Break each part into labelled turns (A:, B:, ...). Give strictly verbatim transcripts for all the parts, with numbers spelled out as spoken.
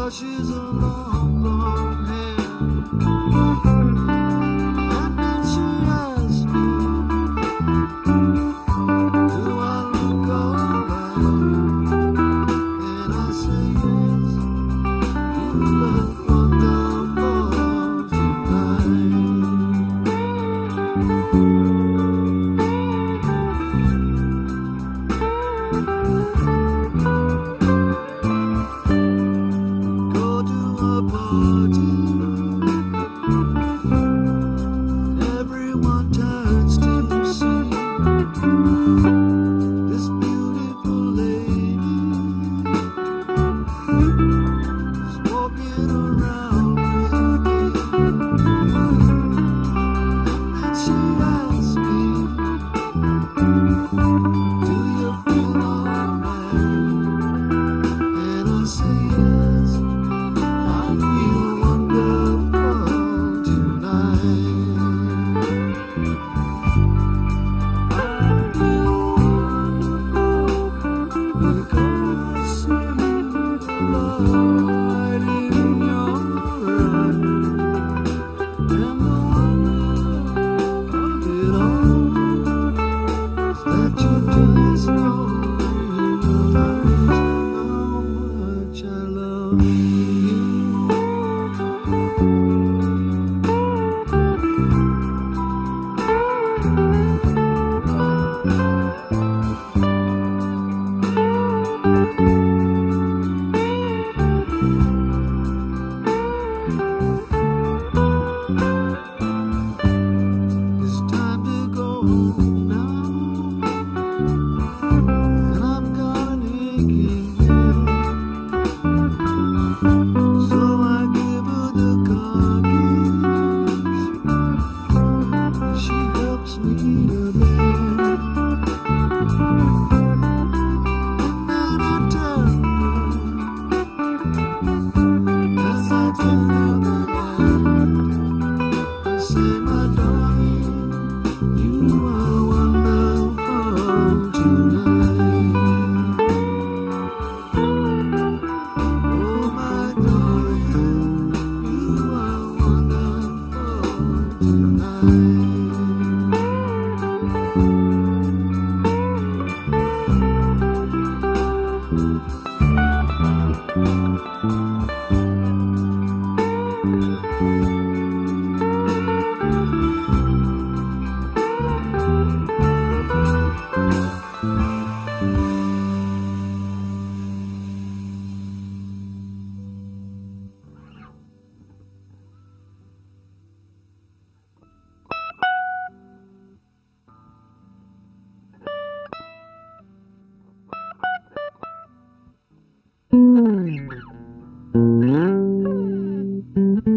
A: brushes of long, long hair. And then she asked me, do I look alright? And I said yes, you look wonderful everyone turns to see this beautiful lady is walking around with me. And then she asked me, do you feel alright? And I say yes, I feel wonderful tonight.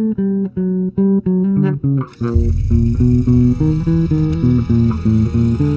B: Thank you.